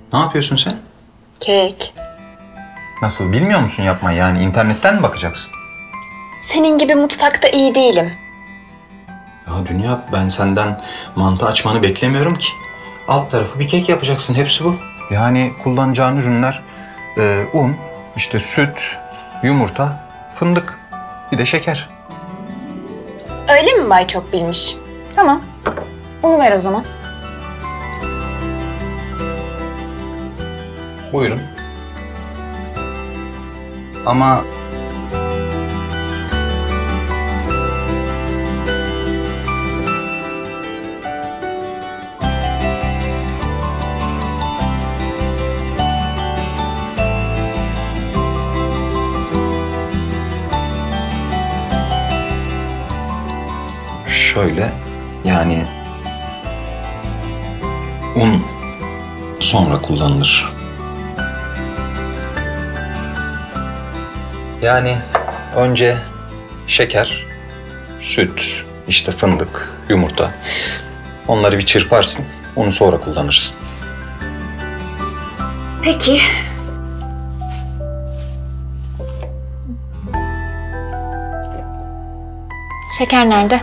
Ne yapıyorsun sen? Kek. Nasıl, bilmiyor musun yapmayı? Yani internetten mi bakacaksın? Senin gibi mutfakta iyi değilim. Ya Dünya, ben senden mantı açmanı beklemiyorum ki. Alt tarafı bir kek yapacaksın, hepsi bu. Yani kullanacağın ürünler un, işte süt, yumurta, fındık, bir de şeker. Öyle mi Bay Çok Bilmiş? Tamam. Unu ver o zaman. Buyurun. Ama şöyle, yani un sonra kullanılır. Yani önce şeker, süt, işte fındık, yumurta. Onları bir çırparsın, onu sonra kullanırsın. Peki. Şeker nerede?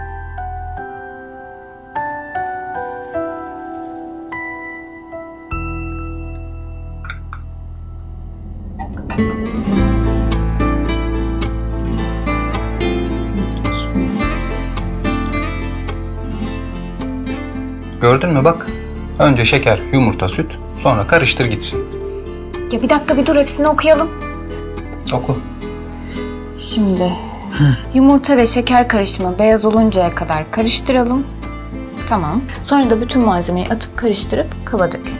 Gördün mü bak? Önce şeker, yumurta, süt, sonra karıştır gitsin. Ya bir dakika, bir dur, hepsini okuyalım. Oku. Şimdi yumurta ve şeker karışımı beyaz oluncaya kadar karıştıralım. Tamam. Sonra da bütün malzemeyi atıp karıştırıp kaba dökün.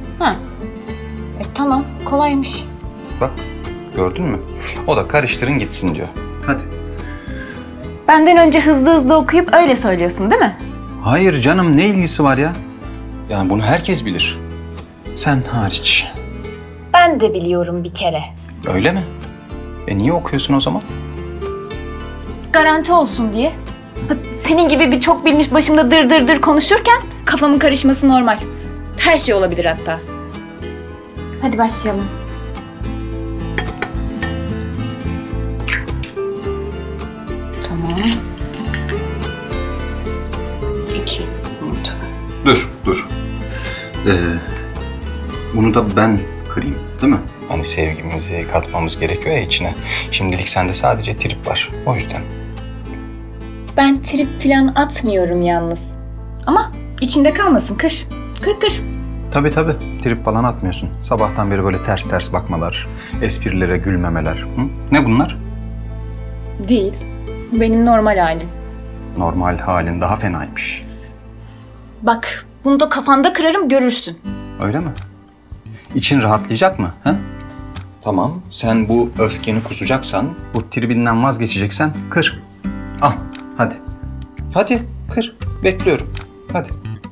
Tamam, kolaymış. Bak, gördün mü? O da karıştırın gitsin diyor. Hadi. Benden önce hızlı hızlı okuyup öyle söylüyorsun değil mi? Hayır canım, ne ilgisi var ya? Yani bunu herkes bilir. Sen hariç. Ben de biliyorum bir kere. Öyle mi? Niye okuyorsun o zaman? Garanti olsun diye. Senin gibi bir çok bilmiş başımda dır dır dır konuşurken kafamın karışması normal. Her şey olabilir hatta. Hadi başlayalım. Tamam. 2 yumurta. Dur. Bunu da ben kırayım, değil mi? Hani sevgimizi katmamız gerekiyor ya içine. Şimdilik sende sadece trip var. O yüzden. Ben trip falan atmıyorum yalnız. Ama içinde kalmasın. Kır. Kır. Tabii. Trip falan atmıyorsun. Sabahtan beri böyle ters ters bakmalar, esprilere gülmemeler. Hı? Ne bunlar? Değil. Benim normal halim. Normal halin daha fenaymış. Bak, bunu da kafanda kırarım, görürsün. Öyle mi? İçin rahatlayacak mı? Ha? Tamam, sen bu öfkeni kusacaksan, bu tribinden vazgeçeceksen kır. Al, hadi. Hadi, kır. Bekliyorum. Hadi.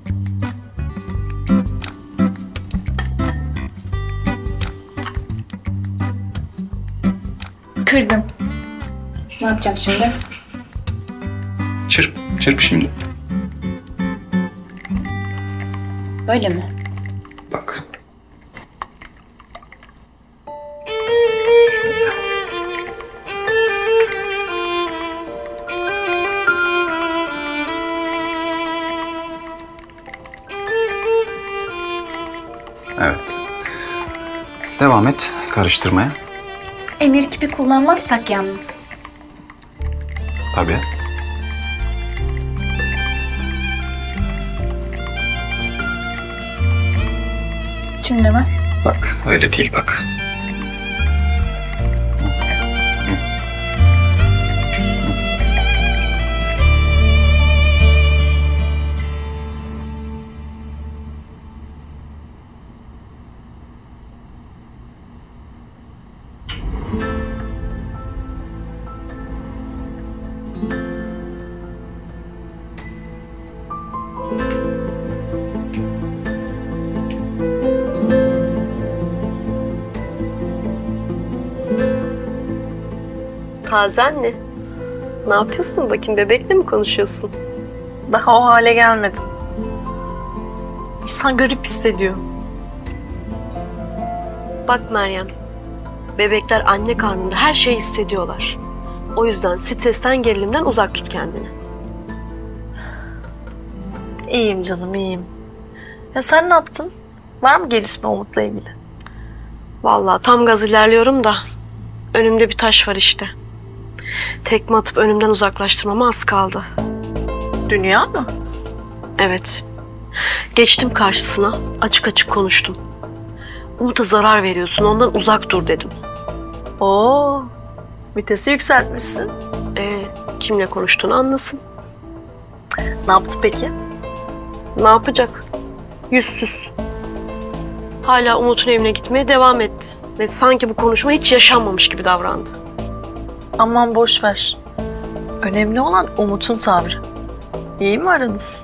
Kırdım. Ne yapacağım şimdi? Çırp şimdi. Böyle mi? Bak. Evet. Devam et karıştırmaya. Emir kipi kullanmazsak yalnız. Tabii. Şimdi mi? Bak, öyle değil bak. Taze anne. Ne yapıyorsun bakayım? Bebekle mi konuşuyorsun? Daha o hale gelmedim. İnsan garip hissediyor. Bak Meryem, bebekler anne karnında her şeyi hissediyorlar. O yüzden stresten, gerilimden uzak tut kendini. İyiyim canım, iyiyim. Ya sen ne yaptın? Var mı gelişme Umut'la ilgili? Vallahi tam gaz ilerliyorum da önümde bir taş var işte. Tekme atıp önümden uzaklaştırmama az kaldı. Dünya mı? Evet. Geçtim karşısına, açık açık konuştum. Umut'a zarar veriyorsun, ondan uzak dur dedim. Oo, vitesi yükseltmişsin. Kimle konuştuğunu anlasın. Ne yaptı peki? Ne yapacak? Yüzsüz. Hala Umut'un evine gitmeye devam etti. Ve sanki bu konuşma hiç yaşanmamış gibi davrandı. Aman boş ver. Önemli olan Umut'un tavrı. İyi mi aranız?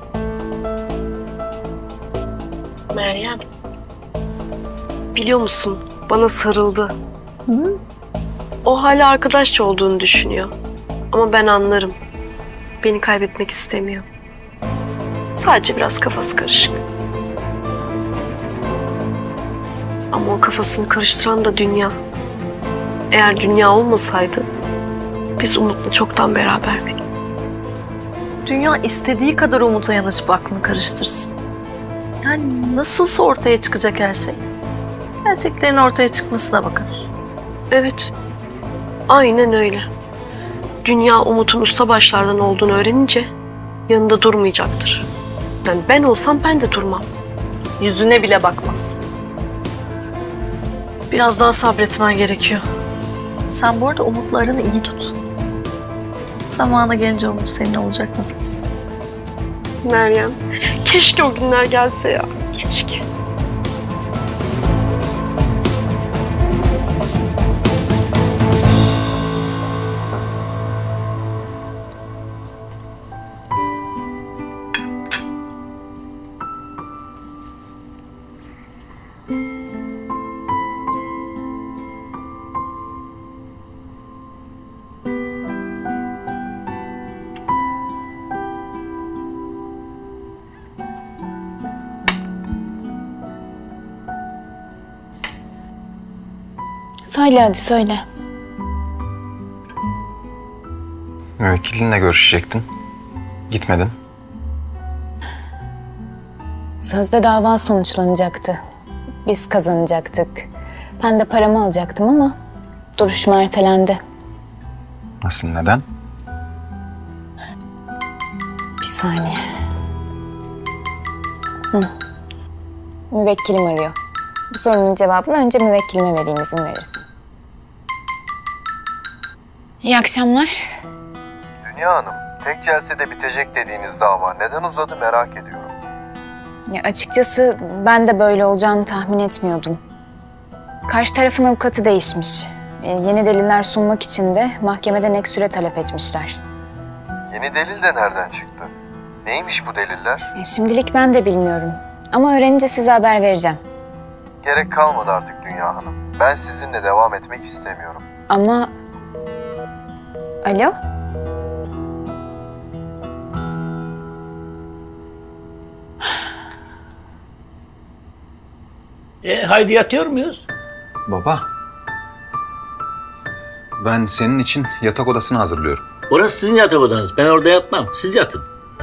Meryem, biliyor musun? Bana sarıldı. Hı? O hala arkadaşça olduğunu düşünüyor. Ama ben anlarım. Beni kaybetmek istemiyor. Sadece biraz kafası karışık. Ama o kafasını karıştıran da dünya. Eğer dünya olmasaydı biz Umut'la çoktan beraberdik. Dünya istediği kadar Umut'a yanaşıp aklını karıştırsın. Yani nasılsa ortaya çıkacak her şey. Gerçeklerin ortaya çıkmasına bakar. Evet, aynen öyle. Dünya Umut'un ustabaşlardan olduğunu öğrenince yanında durmayacaktır. Yani ben olsam ben de durmam. Yüzüne bile bakmaz. Biraz daha sabretmen gerekiyor. Sen bu arada Umut'la aranı iyi tut. Zamanı gelince Umut senin olacak nasılsın? Meryem, keşke o günler gelse ya. Keşke. Söyle hadi söyle. Müvekkilinle görüşecektin. Gitmedin. Sözde dava sonuçlanacaktı. Biz kazanacaktık. Ben de paramı alacaktım ama duruşma ertelendi. Nasıl, neden? Bir saniye. Müvekkilim arıyor. Bu sorunun cevabını önce müvekkilime vereyim, izin verirsin. İyi akşamlar. Dünya Hanım, tek celsede bitecek dediğiniz dava neden uzadı merak ediyorum. Ya açıkçası ben de böyle olacağını tahmin etmiyordum. Karşı tarafın avukatı değişmiş. Yeni deliller sunmak için de mahkemeden ek süre talep etmişler. Yeni delil de nereden çıktı? Neymiş bu deliller? Şimdilik ben de bilmiyorum. Ama öğrenince size haber vereceğim. Gerek kalmadı artık Dünya Hanım. Ben sizinle devam etmek istemiyorum. Ama... Alo? Haydi yatıyor muyuz? Baba. Ben senin için yatak odasını hazırlıyorum. Orası sizin yatak odanız. Ben orada yatmam. Siz yatın.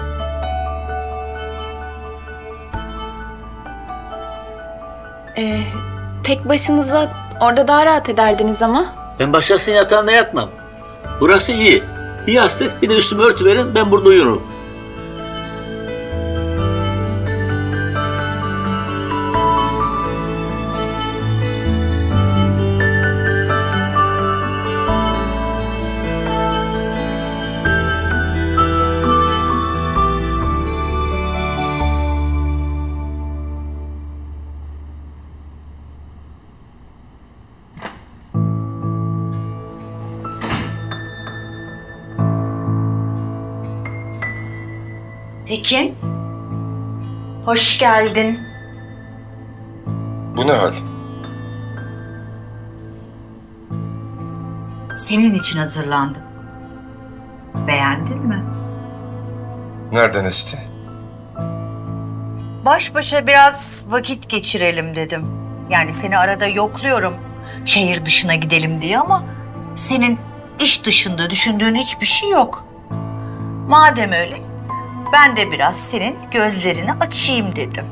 Tek başınıza orada daha rahat ederdiniz ama. Ben başkasının yatağında yatmam. Burası iyi. Bir yastık, bir de üstümü örtüverin. Ben burada uyurum. Tekin, hoş geldin. Bu ne hal? Senin için hazırlandım. Beğendin mi? Nereden esti? Baş başa biraz vakit geçirelim dedim. Yani seni arada yokluyorum şehir dışına gidelim diye ama senin iş dışında düşündüğün hiçbir şey yok. Madem öyle, ben de biraz senin gözlerini açayım dedim.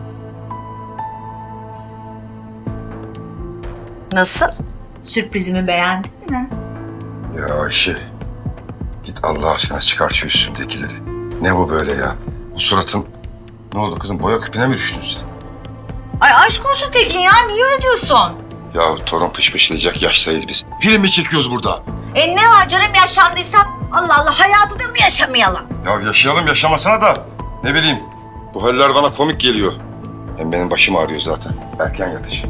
Nasıl? Sürprizimi beğendin mi? Ya Ayşe, git Allah aşkına çıkar şu üstündekileri. Ne bu böyle ya? Bu suratın... Ne oldu kızım, boya küpüne mi düştün sen? Ay aşk olsun Tekin ya, niye öyle diyorsun? Ya torun pışpışlayacak yaştayız biz. Film mi çekiyoruz burada? Ne var canım, yaşlandıysak Allah Allah, hayatı da mı yaşamayalım? Ya yaşayalım yaşamasına da ne bileyim. Bu haller bana komik geliyor. Hem benim başım ağrıyor zaten. Erken yatış.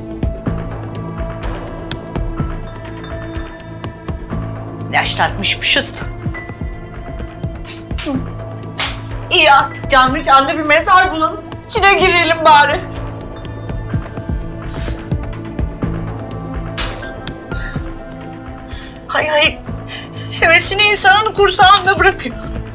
Yaşlatmışmışız. İyi artık canlı canlı bir mezar bulalım. İçine girelim bari. Hay hay. Hevesini insanın kursağında bırakıyor.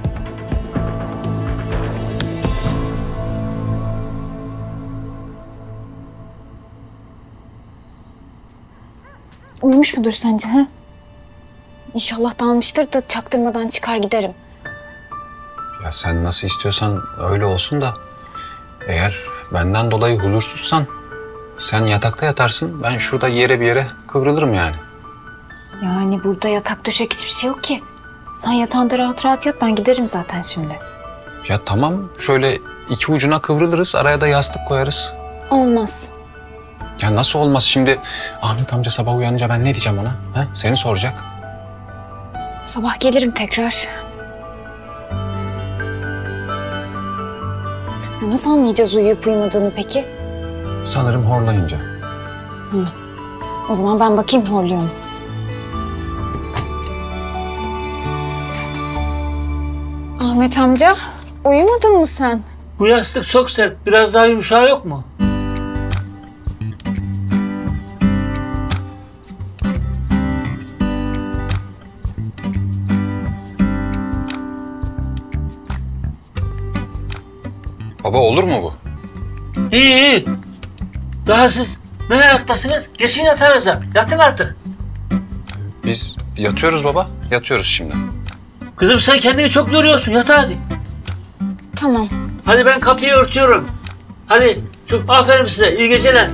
Uyumuş mudur sence ha? İnşallah dalmıştır da çaktırmadan çıkar giderim. Ya sen nasıl istiyorsan öyle olsun da eğer benden dolayı huzursuzsan sen yatakta yatarsın, ben şurada yere bir yere kıvrılırım yani. Yani burada yatak döşek hiçbir şey yok ki. Sen yatağında rahat rahat yat, ben giderim zaten şimdi. Ya tamam, şöyle iki ucuna kıvrılırız, araya da yastık koyarız. Olmaz. Ya nasıl olmaz şimdi? Ahmet amca sabah uyanınca ben ne diyeceğim ona? Ha? Seni soracak. Sabah gelirim tekrar. Ya nasıl anlayacağız uyuyup uyumadığını peki? Sanırım horlayınca. O zaman ben bakayım horluyor mu? Ahmet amca, uyumadın mı sen? Bu yastık çok sert. Biraz daha yumuşağı yok mu? Baba olur mu bu? İyi iyi. Daha siz ne ayaktasınız? Geçin yatağınıza. Yatın artık. Biz yatıyoruz baba, yatıyoruz şimdi. Kızım sen kendini çok yoruyorsun. Yat hadi. Tamam. Hadi ben kapıyı örtüyorum. Hadi. Çok aferin size. İyi geceler.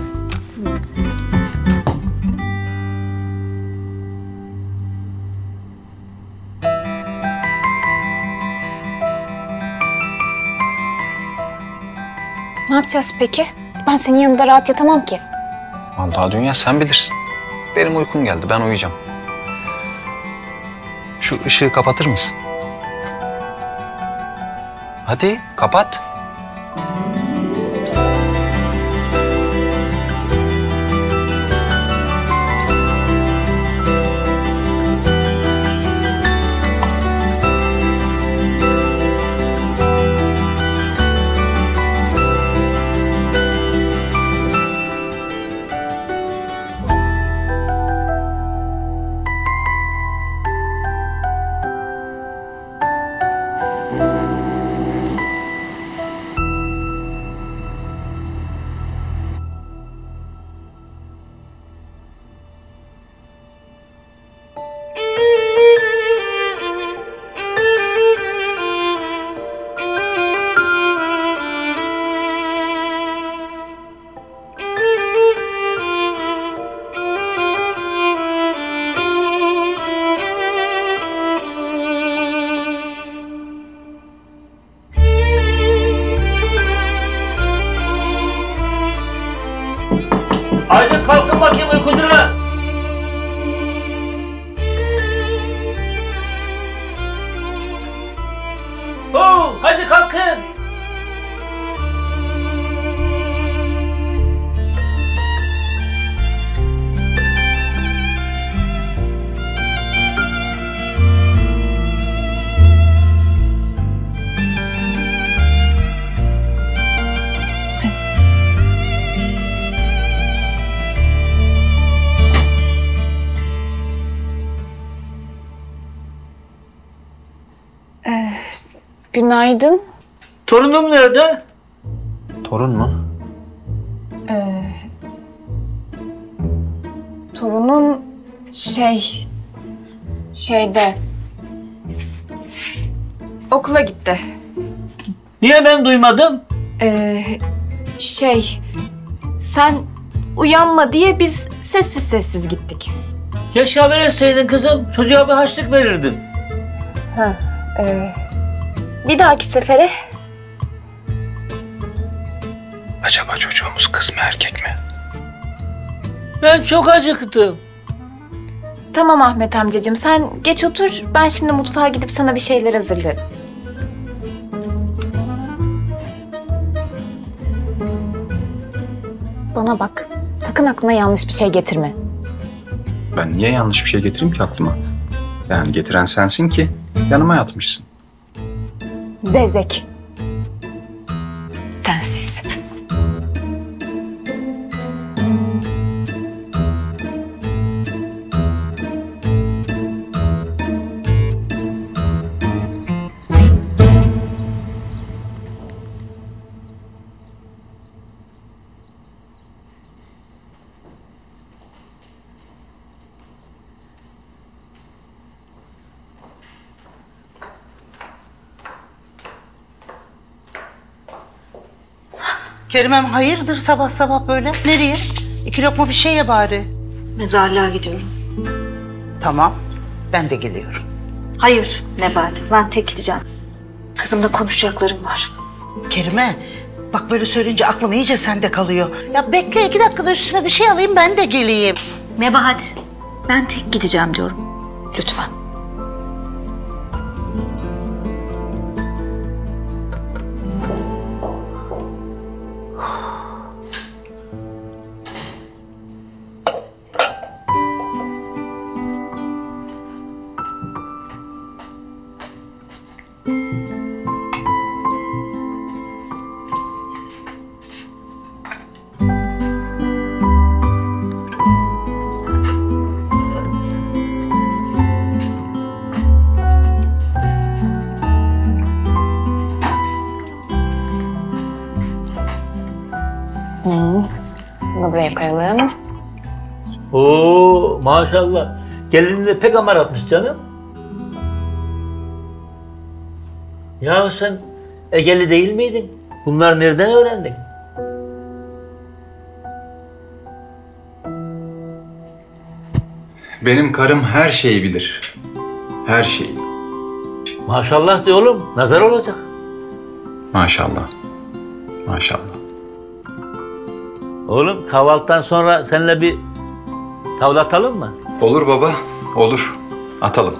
Ne yapacağız peki? Ben senin yanında rahat yatamam ki. Vallahi dünya sen bilirsin. Benim uykum geldi, ben uyuyacağım. Şu ışığı kapatır mısın? Hadi kapat. Haydi kalkın bakayım uykucuna. Hadi kalkın. Günaydın. Torunum nerede? Torun mu? Torunun şeyde okula gitti. Niye ben duymadım? Sen uyanma diye biz sessiz gittik. Keşke haber etseydin kızım. Çocuğa bir harçlık verirdin. Bir dahaki sefere. Acaba çocuğumuz kız mı erkek mi? Ben çok acıktım. Tamam Ahmet amcacığım, sen geç otur. Ben şimdi mutfağa gidip sana bir şeyler hazırlarım. Bana bak, sakın aklına yanlış bir şey getirme. Ben niye yanlış bir şey getireyim ki aklıma? Yani getiren sensin ki yanıma yatmışsın. Zevzek. Densiz. Kerimem hayırdır sabah sabah böyle? Nereye? 2 lokma bir şey ye bari. Mezarlığa gidiyorum. Tamam, ben de geliyorum. Hayır Nebati, ben tek gideceğim. Kızımla konuşacaklarım var. Kerime, bak böyle söyleyince aklım iyice sende kalıyor. Ya bekle 2 dakikada üstüme bir şey alayım ben de geleyim. Nebahat, ben tek gideceğim diyorum. Lütfen. Bunu buraya koyalım. Oo maşallah. Gelini de pek amar atmış canım. Ya sen Egeli değil miydin? Bunlar nereden öğrendin? Benim karım her şeyi bilir. Her şeyi. Maşallah de oğlum. Nazar olacak. Maşallah. Maşallah. Oğlum kahvaltıdan sonra seninle bir tavla atalım mı? Olur baba, olur. Atalım.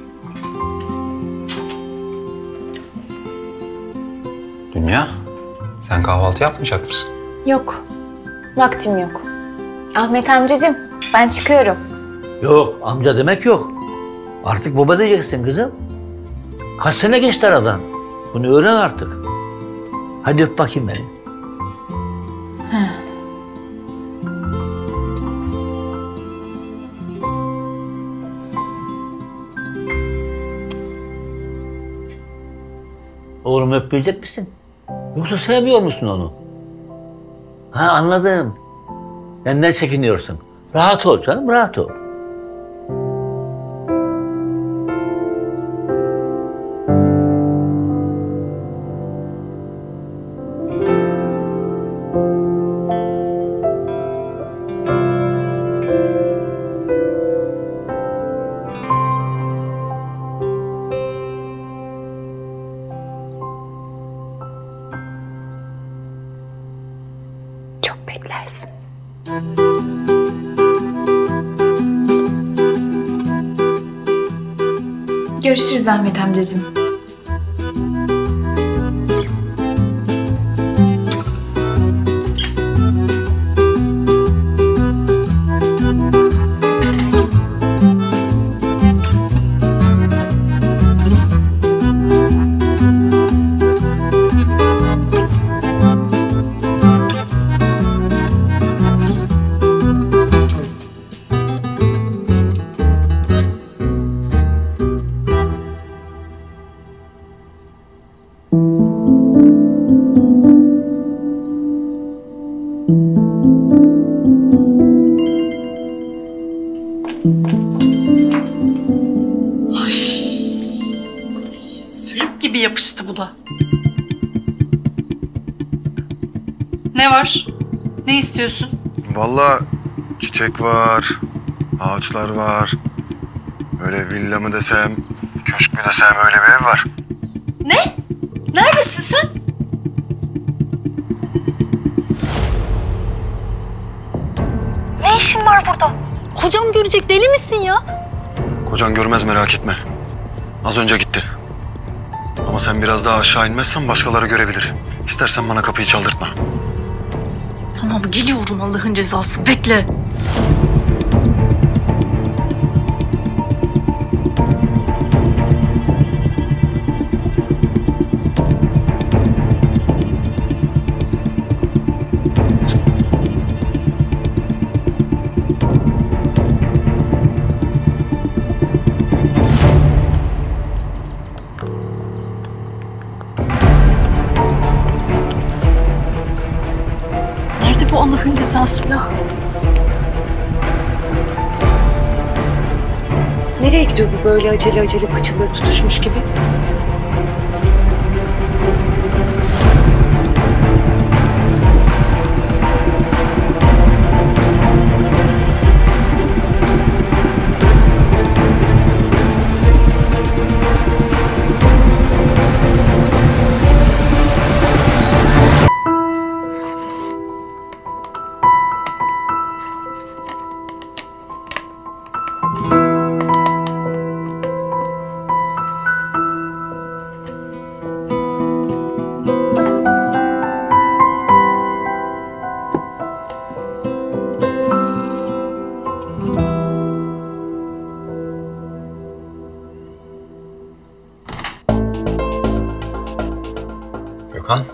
Dünya, sen kahvaltı yapmayacak mısın? Yok, vaktim yok. Ahmet amcacığım, ben çıkıyorum. Yok amca demek yok. Artık baba diyeceksin kızım. Kaç sene geçti aradan. Bunu öğren artık. Hadi öp bakayım beni. Oğlum öpmeyecek misin? Yoksa sevmiyor musun onu? Ha anladım. Benden çekiniyorsun. Rahat ol canım, rahat ol. Çok beklersin. Görüşürüz Ahmet amcacığım. abla. Ne var? Ne istiyorsun? Vallahi çiçek var, ağaçlar var. Böyle villa mı desem, köşk mü desem öyle bir ev var. Ne? Neredesin sen? Ne işin var burada? Kocam görecek, deli misin ya? Kocan görmez merak etme. Az önce gitti. Ama sen biraz daha aşağı inmezsen başkaları görebilir. İstersen bana kapıyı çaldırtma. Tamam geliyorum Allah'ın cezası. Bekle. Nerede bu Allah'ın cezası ya? Nereye gidiyor bu böyle acele acele paçaları tutuşmuş gibi? Gökhan.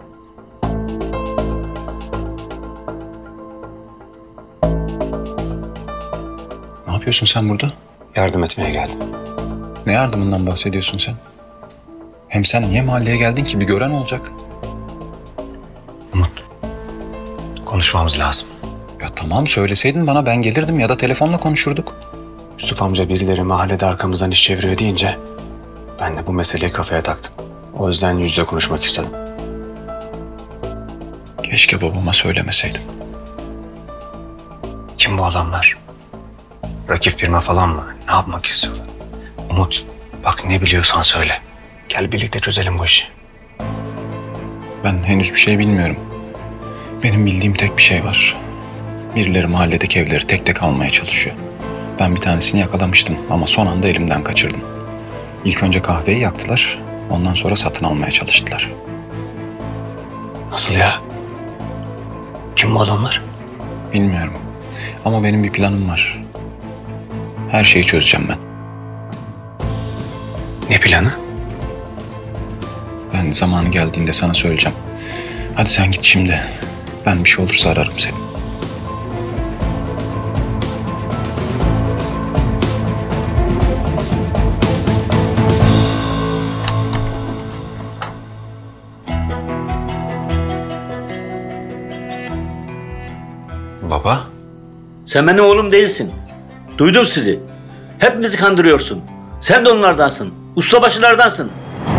Ne yapıyorsun sen burada? Yardım etmeye geldim. Ne yardımından bahsediyorsun sen? Hem sen niye mahalleye geldin ki? Bir gören olacak. Umut, konuşmamız lazım. Ya tamam söyleseydin bana ben gelirdim ya da telefonla konuşurduk. Yusuf amca birileri mahallede arkamızdan iş çeviriyor deyince ben de bu meseleyi kafaya taktım. O yüzden yüz yüze konuşmak istedim. Keşke babama söylemeseydim. Kim bu adamlar? Rakip firma falan mı? Ne yapmak istiyorlar? Umut, bak ne biliyorsan söyle. Gel birlikte çözelim bu işi. Ben henüz bir şey bilmiyorum. Benim bildiğim tek bir şey var. Birileri mahalledeki evleri tek tek almaya çalışıyor. Ben bir tanesini yakalamıştım ama son anda elimden kaçırdım. İlk önce kahveyi yaktılar, ondan sonra satın almaya çalıştılar. Nasıl ya? Kim bu adamlar? Bilmiyorum ama benim bir planım var. Her şeyi çözeceğim ben. Ne planı? Ben zamanı geldiğinde sana söyleyeceğim. Hadi sen git şimdi. Ben bir şey olursa ararım seni. Baba. Sen benim oğlum değilsin. Duydum sizi. Hepimizi kandırıyorsun. Sen de onlardansın. Ustabaşılardansın.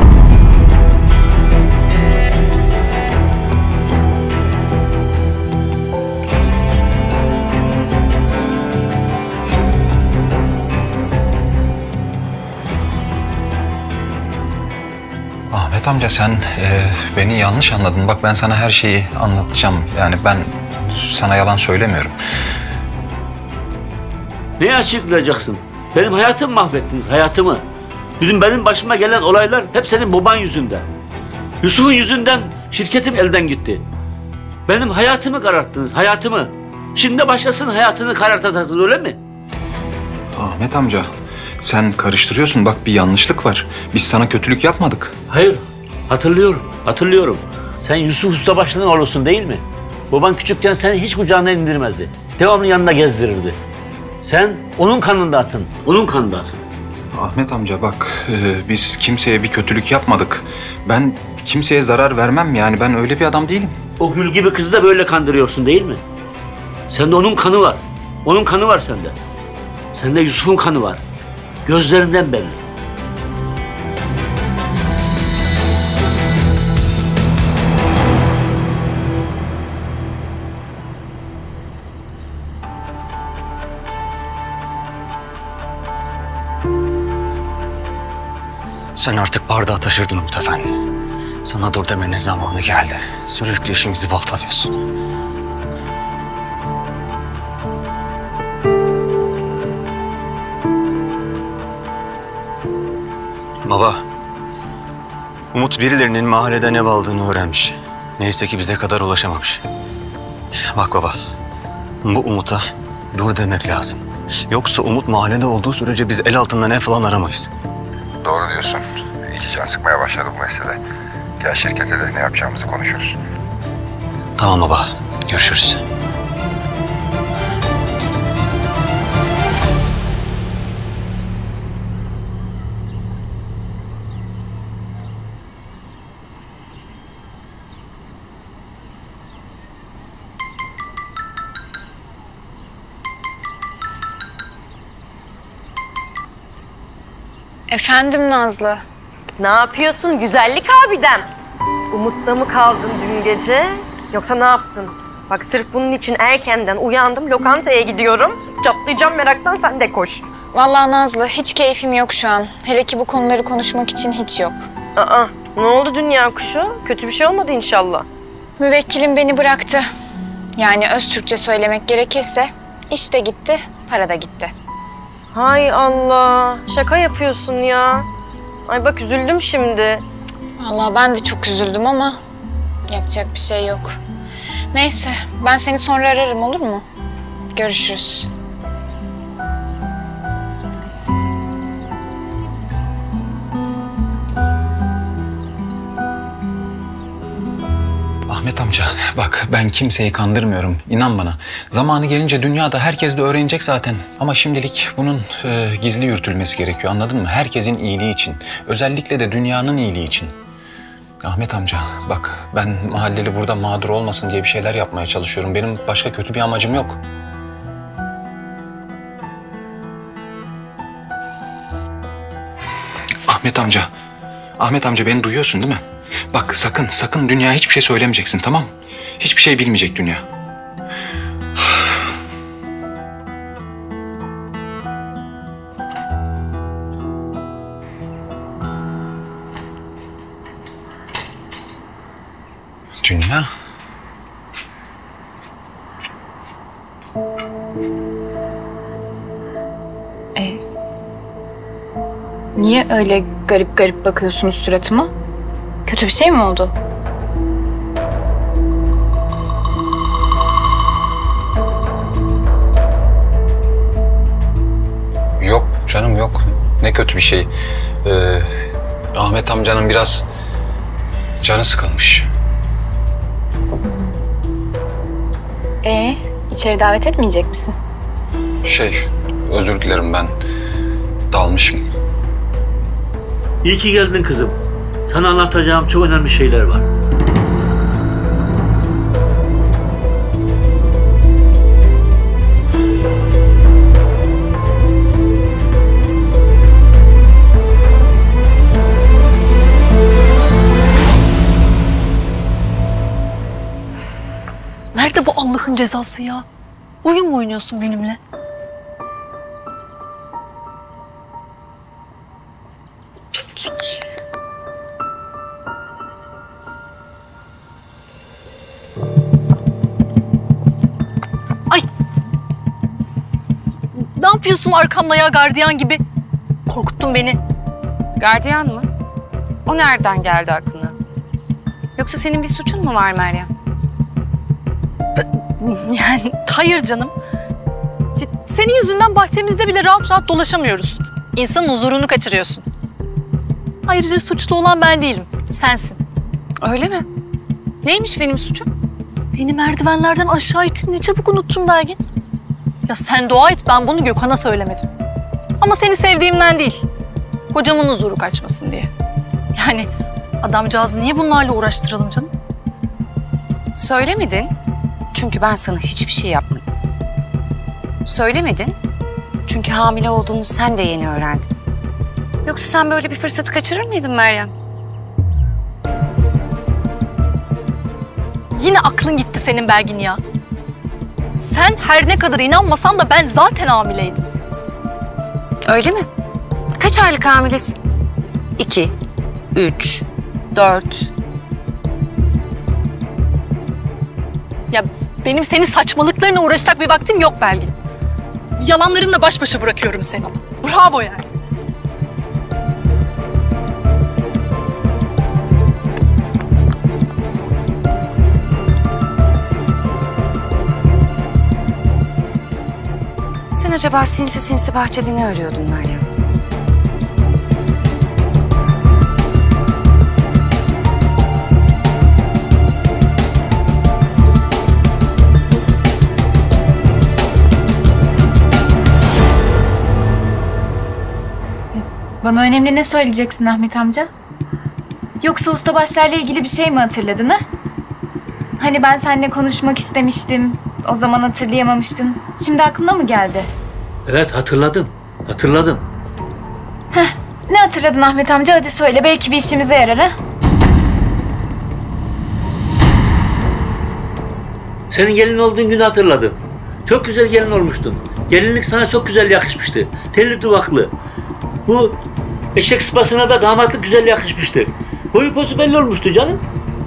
Ahmet amca sen beni yanlış anladın. Bak ben sana her şeyi anlatacağım. Yani ben sana yalan söylemiyorum. Neyi açıklayacaksın? Benim hayatımı mahvettiniz, hayatımı. Dün benim başıma gelen olaylar hep senin baban yüzünden. Yusuf'un yüzünden şirketim elden gitti. Benim hayatımı kararttınız, hayatımı. Şimdi de başkasının hayatını karartacaksınız, öyle mi? Ahmet amca sen karıştırıyorsun. Bak bir yanlışlık var. Biz sana kötülük yapmadık. Hayır, hatırlıyorum. Sen Yusuf Ustabaşı'nın oğlusun değil mi? Baban küçükken seni hiç kucağına indirmezdi. Devamlı yanında gezdirirdi. Sen onun kanındasın, onun kanındasın. Ahmet amca bak biz kimseye bir kötülük yapmadık. Ben kimseye zarar vermem yani ben öyle bir adam değilim. O Gül gibi kızı da böyle kandırıyorsun değil mi? Sende onun kanı var. Onun kanı var sende. Sende Yusuf'un kanı var. Gözlerinden belli. Sen artık bardağı taşırdın Umut Efendi. Sana dur demenin zamanı geldi. Sürekli işimizi baltalıyorsun. Baba, Umut birilerinin mahalleden ev aldığını öğrenmiş. Neyse ki bize kadar ulaşamamış. Bak baba, bu Umut'a dur demek lazım. Yoksa Umut mahallede olduğu sürece biz el altından ev falan aramayız. Doğru diyorsun. İyice can sıkmaya başladı bu mesele. Gel şirkete de ne yapacağımızı konuşuruz. Tamam baba, görüşürüz. Efendim Nazlı. Ne yapıyorsun güzellik abidem? Umut'ta mı kaldın dün gece? Yoksa ne yaptın? Bak sırf bunun için erkenden uyandım, lokantaya gidiyorum. Çatlayacağım meraktan, sen de koş. Vallahi Nazlı hiç keyfim yok şu an. Hele ki bu konuları konuşmak için hiç yok. Aa, ne oldu dünya kuşu? Kötü bir şey olmadı inşallah. Müvekkilim beni bıraktı. Yani Öztürkçe söylemek gerekirse iş de gitti, para da gitti. Hay Allah, şaka yapıyorsun ya. Ay bak üzüldüm şimdi. Vallahi ben de çok üzüldüm ama yapacak bir şey yok. Neyse, ben seni sonra ararım, olur mu? Görüşürüz. Ahmet amca bak ben kimseyi kandırmıyorum. İnan bana. Zamanı gelince dünyada herkes de öğrenecek zaten. Ama şimdilik bunun gizli yürütülmesi gerekiyor, anladın mı? Herkesin iyiliği için. Özellikle de dünyanın iyiliği için. Ahmet amca bak ben mahalleli burada mağdur olmasın diye bir şeyler yapmaya çalışıyorum. Benim başka kötü bir amacım yok. Ahmet amca beni duyuyorsun değil mi? Bak sakın dünyaya hiçbir şey söylemeyeceksin, tamam mı? Hiçbir şey bilmeyecek dünya. Dünya. Niye öyle garip garip bakıyorsunuz suratıma? Kötü bir şey mi oldu? Yok canım yok. Ne kötü bir şey. Ahmet amcanın biraz canı sıkılmış. İçeri davet etmeyecek misin? Özür dilerim ben dalmışım. İyi ki geldin kızım. Sana anlatacağım çok önemli şeyler var. Nerede bu Allah'ın cezası ya? Oyun mu oynuyorsun benimle? Pislik. Ay! Ne yapıyorsun arkamda ya gardiyan gibi? Korkuttun beni. Gardiyan mı? O nereden geldi aklına? Yoksa senin bir suçun mu var Meryem? Yani hayır canım. Senin yüzünden bahçemizde bile rahat rahat dolaşamıyoruz. İnsanın huzurunu kaçırıyorsun. Ayrıca suçlu olan ben değilim, sensin. Öyle mi? Neymiş benim suçum? Beni merdivenlerden aşağı ittin, ne çabuk unuttun Belgin. Ya sen dua et, ben bunu Gökhan'a söylemedim. Ama seni sevdiğimden değil, kocamın huzuru kaçmasın diye. Yani adamcağızı niye bunlarla uğraştıralım canım? Söylemedin. Çünkü ben sana hiçbir şey yapmadım. Söylemedin. Çünkü hamile olduğunu sen de yeni öğrendin. Yoksa sen böyle bir fırsatı kaçırır mıydın Meryem? Yine aklın gitti senin Belgin ya. Sen her ne kadar inanmasan da ben zaten hamileydim. Öyle mi? Kaç aylık hamilesin? 2, 3, 4. Ya benim senin saçmalıklarına uğraşacak bir vaktim yok Belgin. Yalanlarınla baş başa bırakıyorum seni. Bravo yani. Sen acaba sinsi sinsi bahçede ne arıyordun Meryem? Bana önemli ne söyleyeceksin Ahmet amca? Yoksa ustabaşlarla ilgili bir şey mi hatırladın ha? Hani ben seninle konuşmak istemiştim. O zaman hatırlayamamıştın. Şimdi aklına mı geldi? Evet, hatırladım. Hatırladım. Ne hatırladın Ahmet amca? Hadi söyle. Belki bir işimize yarar ha? Senin gelin olduğun günü hatırladım. Çok güzel gelin olmuştun. Gelinlik sana çok güzel yakışmıştı. Telli duvaklı. Bu eşek sıpasına da damatlık güzel yakışmıştı. Boyu pozu belli olmuştu canım.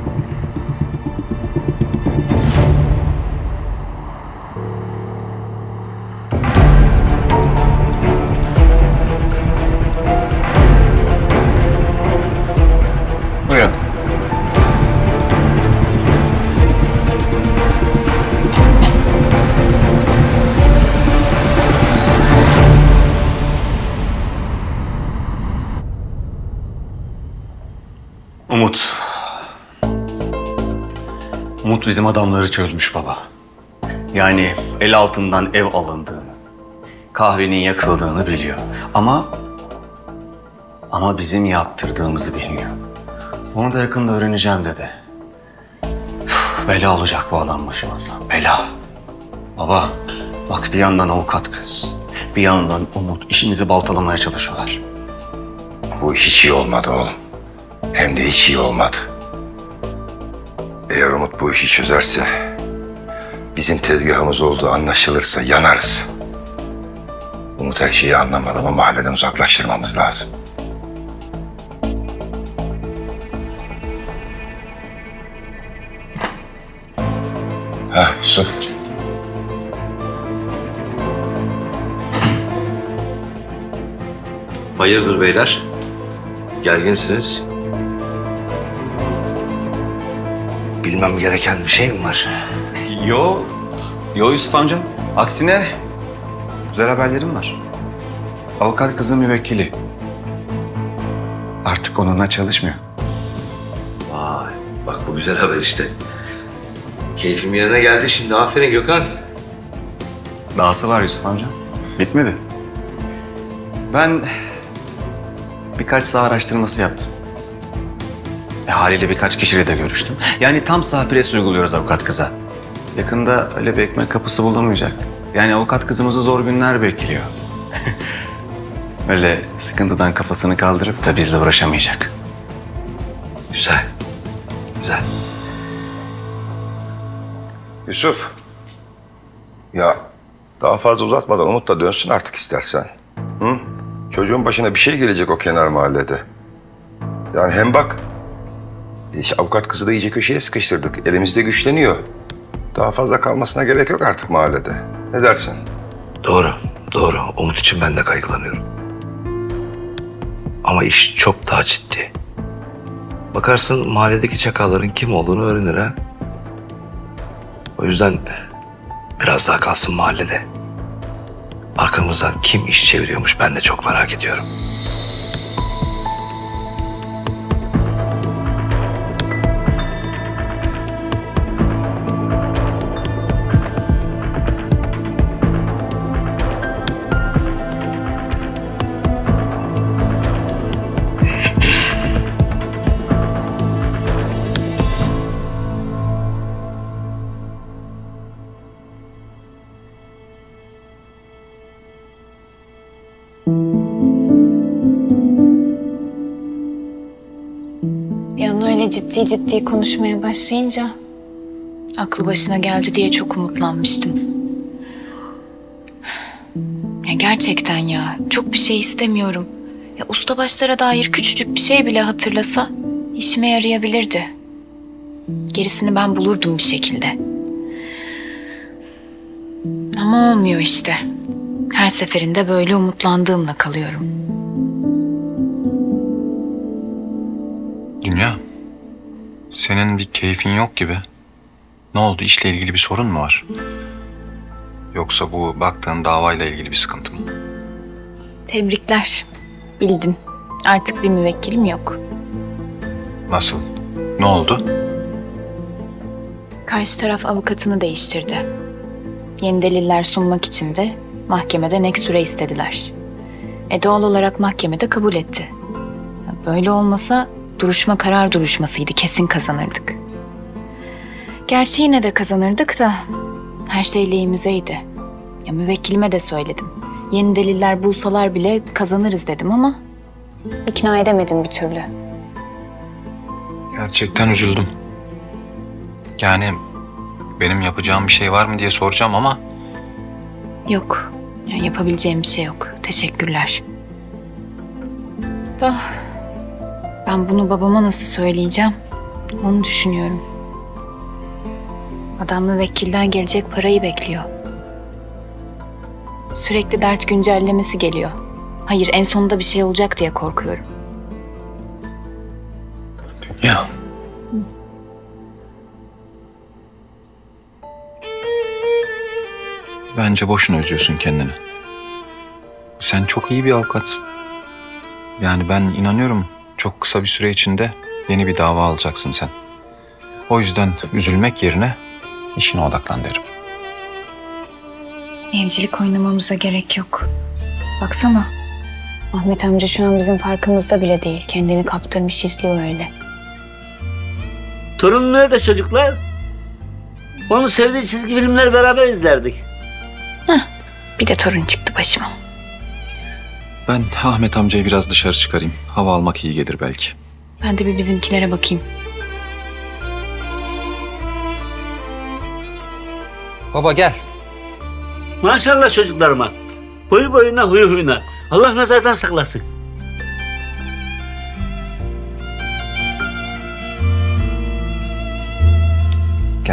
Buyurun. Umut. Umut bizim adamları çözmüş baba. Yani el altından ev alındığını, kahvenin yakıldığını biliyor. Ama bizim yaptırdığımızı bilmiyor. Onu da yakında öğreneceğim dedi. Bela olacak bu adam başımıza. Bela. Baba, bak bir yandan avukat kız, bir yandan Umut işimizi baltalamaya çalışıyorlar. Bu iş hiç iyi olmadı oğlum. Hem de hiç iyi olmadı. Eğer Umut bu işi çözerse, bizim tezgahımız olduğu anlaşılırsa yanarız. Umut her şeyi anlamalı ama mahalleden uzaklaştırmamız lazım. Yusuf. Hayırdır beyler? Gerginsiniz. Bilmem gereken bir şey mi var? Yo Yusuf amca. Aksine güzel haberlerim var. Avukat kızın müvekkili. Artık onunla çalışmıyor. Vay, bak bu güzel haber işte. Keyfim yerine geldi şimdi. Aferin Gökhan. Dahası var Yusuf amca. Bitmedi. Ben birkaç saha araştırması yaptım. Haliyle birkaç kişiyle de görüştüm. Yani tam saha pres uyguluyoruz avukat kıza. Yakında öyle bir ekmek kapısı bulamayacak. Yani avukat kızımızı zor günler bekliyor. Öyle sıkıntıdan kafasını kaldırıp da bizle uğraşamayacak. Güzel. Güzel. Yusuf. Ya daha fazla uzatmadan Umut da dönsün artık istersen. Hı? Çocuğun başına bir şey gelecek o kenar mahallede. Yani hem bak, avukat kızı da iyice köşeye sıkıştırdık. Elimizde güçleniyor. Daha fazla kalmasına gerek yok artık mahallede. Ne dersin? Doğru, doğru. Umut için ben de kaygılanıyorum. Ama iş çok daha ciddi. Bakarsın mahalledeki çakalların kim olduğunu öğrenir ha. O yüzden biraz daha kalsın mahallede. Arkamızdan kim iş çeviriyormuş ben de çok merak ediyorum. Öyle ciddi ciddi konuşmaya başlayınca aklı başına geldi diye çok umutlanmıştım. Ya gerçekten ya çok bir şey istemiyorum. Ya ustabaşlara dair küçücük bir şey bile hatırlasa işime yarayabilirdi. Gerisini ben bulurdum bir şekilde. Ama olmuyor işte. Her seferinde böyle umutlandığımla kalıyorum. Dünya, senin bir keyfin yok gibi. Ne oldu? İşle ilgili bir sorun mu var? Yoksa bu baktığın davayla ilgili bir sıkıntı mı? Tebrikler. Bildin. Artık bir müvekkilim yok. Nasıl? Ne oldu? Karşı taraf avukatını değiştirdi. Yeni deliller sunmak için de mahkemeden ek süre istediler. Doğal olarak mahkemede kabul etti. Böyle olmasa duruşma karar duruşmasıydı. Kesin kazanırdık. Gerçi yine de kazanırdık da her şey lehimizdeydi. Ya müvekkilime de söyledim. Yeni deliller bulsalar bile kazanırız dedim ama ikna edemedim bir türlü. Gerçekten üzüldüm. Yani benim yapacağım bir şey var mı diye soracağım ama... Yok. Yani yapabileceğim bir şey yok. Teşekkürler. Da ben bunu babama nasıl söyleyeceğim? Onu düşünüyorum. Adam müvekkilden gelecek parayı bekliyor. Sürekli dert güncellemesi geliyor. Hayır, en sonunda bir şey olacak diye korkuyorum. Ya. Bence boşuna üzüyorsun kendini. Sen çok iyi bir avukatsın. Yani ben inanıyorum çok kısa bir süre içinde yeni bir dava alacaksın sen. O yüzden üzülmek yerine işine odaklan derim. Evcilik oynamamıza gerek yok. Baksana. Ahmet amca şu an bizim farkımızda bile değil. Kendini kaptırmış izliyor öyle. Torun nerede çocuklar? Onun sevdiği çizgi filmleri beraber izlerdik. Bir de torun çıktı başıma. Ben Ahmet amcayı biraz dışarı çıkarayım. Hava almak iyi gelir belki. Ben de bir bizimkilere bakayım. Baba gel. Maşallah çocuklarıma. Boyu boyuna, huyu huyuna. Allah nazardan saklasın. Gel.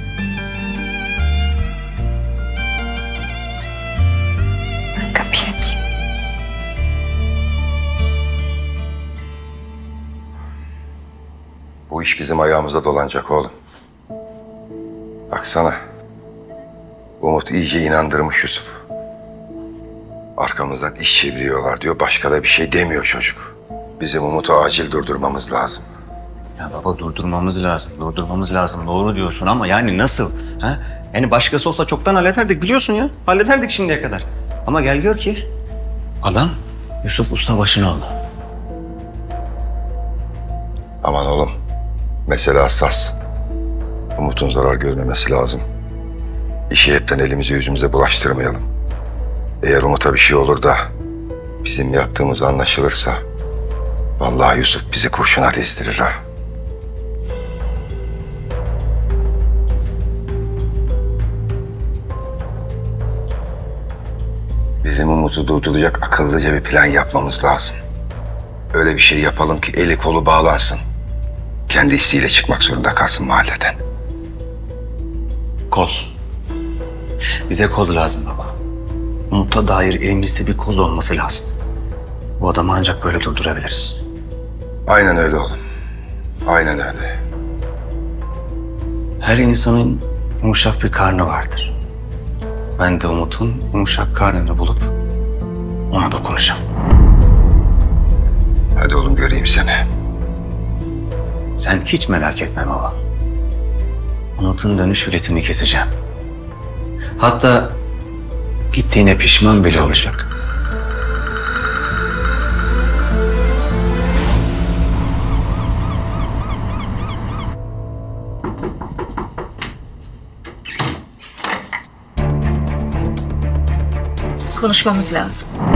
Ben kapıyı açayım. Bu iş bizim ayağımıza dolanacak oğlum. Baksana. Umut iyice inandırmış Yusuf. Arkamızdan iş çeviriyorlar diyor. Başka da bir şey demiyor çocuk. Bizim Umut'u acil durdurmamız lazım. Ya baba durdurmamız lazım. Durdurmamız lazım. Doğru diyorsun ama yani nasıl? Ha? Yani başkası olsa çoktan hallederdik biliyorsun ya. Hallederdik şimdiye kadar. Ama gel gör ki adam Yusuf Ustabaşınoğlu. Aman oğlum. Mesele hassas. Umut'un zarar görmemesi lazım. İşi hepten elimize yüzümüze bulaştırmayalım. Eğer Umut'a bir şey olur da bizim yaptığımız anlaşılırsa vallahi Yusuf bizi kurşuna dizdirir ha. Bizim Umut'u durduracak akıllıca bir plan yapmamız lazım. Öyle bir şey yapalım ki eli kolu bağlansın. Kendi isteğiyle çıkmak zorunda kalsın mahalleden. Koz. Bize koz lazım baba. Umut'a dair elimizde bir koz olması lazım. Bu adamı ancak böyle durdurabiliriz. Aynen öyle oğlum. Aynen öyle. Her insanın yumuşak bir karnı vardır. Ben de Umut'un yumuşak karnını bulup ona dokunacağım. Hadi oğlum göreyim seni. Sen hiç merak etme baba. Umut'un dönüş biletini keseceğim. Hatta gittiğine pişman bile olacak. Konuşmamız lazım.